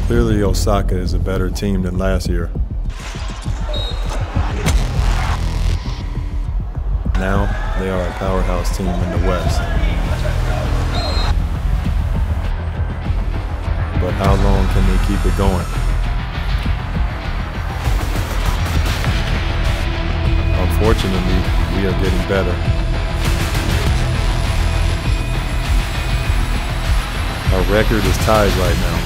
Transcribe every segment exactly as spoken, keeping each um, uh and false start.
Clearly, Osaka is a better team than last year. Now, they are a powerhouse team in the West. But how long can they keep it going? Unfortunately, we are getting better. Our record is tied right now.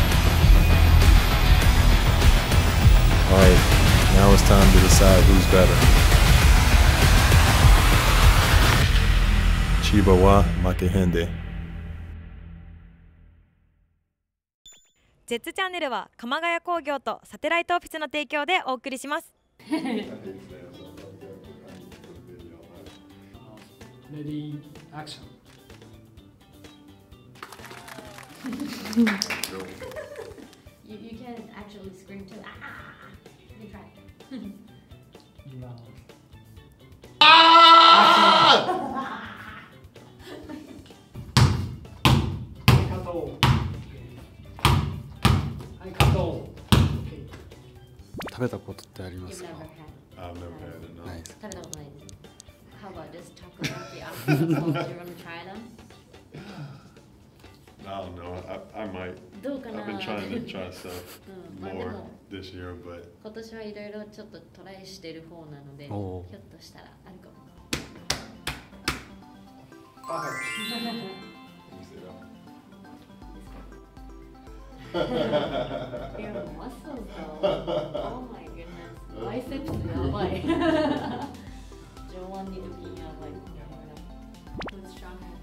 Alright, now it's time to decide who's better. Chiba wa Makehende. ジェッツチャンネルは鎌ヶ谷工業とサテライトオフィスの提供でお送りします。 Ready, action. you, you can actually scream too. Ah! You can try. Ah! 食べたことってありま You've すか never had. I've never had it, no. ないです。 食べたことないです。How about just takoyaki after the vlogs? You're gonna try them? I don't know. I, I might. どうかな I've been trying to try stuff うん、まあで more も this year, but 今年はいろいろちょっとトライしてる方なので、ひおょーっとしたらあるかも。Your muscles though. Oh my goodness. Biceps やばい。上腕二頭筋やばい。Who's stronger?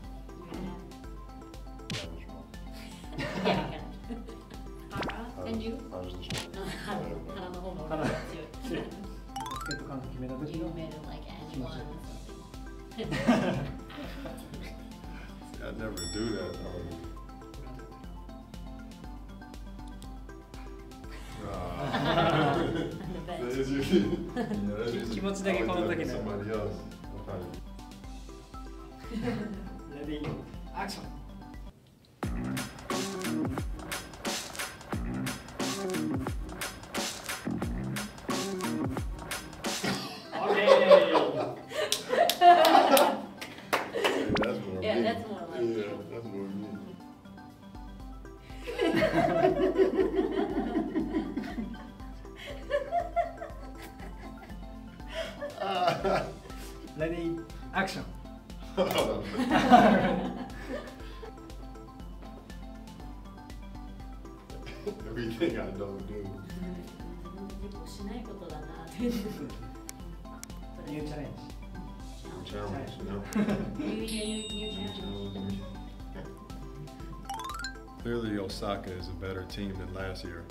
You and Hara? And you? I was the strongest. 腹の方が強い。 チケットカウント決めた時 You の made it like anyone. I'd never do that. Though. That's usually, yeah, that's usually, 気持ちだけこの時 I would do that to の somebody else. Ready, action. That's more Yeah, me. that's more like Yeah, you. that's more me. Ready, action. Everything I don't do. しないことだな。 New challenge. Challenge, you know? New year, new challenge. Clearly, Osaka is a better team than last year.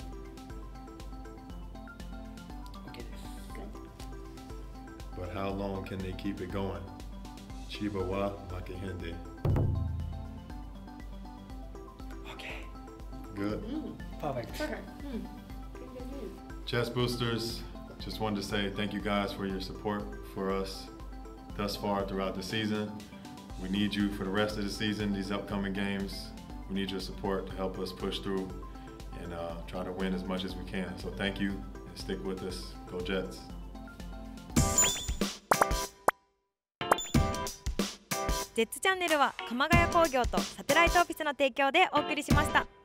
OK です。 But how long can they keep it going? Chiba wa Makehende. OK。 Good. Perfect. Chess Boosters, just wanted to say thank you guys for your support for us thus far throughout the season. We need you for the rest of the season, these upcoming games. We need your support to help us push through and uh, try to win as much as we can. So thank you and stick with us. Go Jets. ジェッツチャンネルは鎌ヶ谷工業とサテライトオフィスの提供でお送りしました。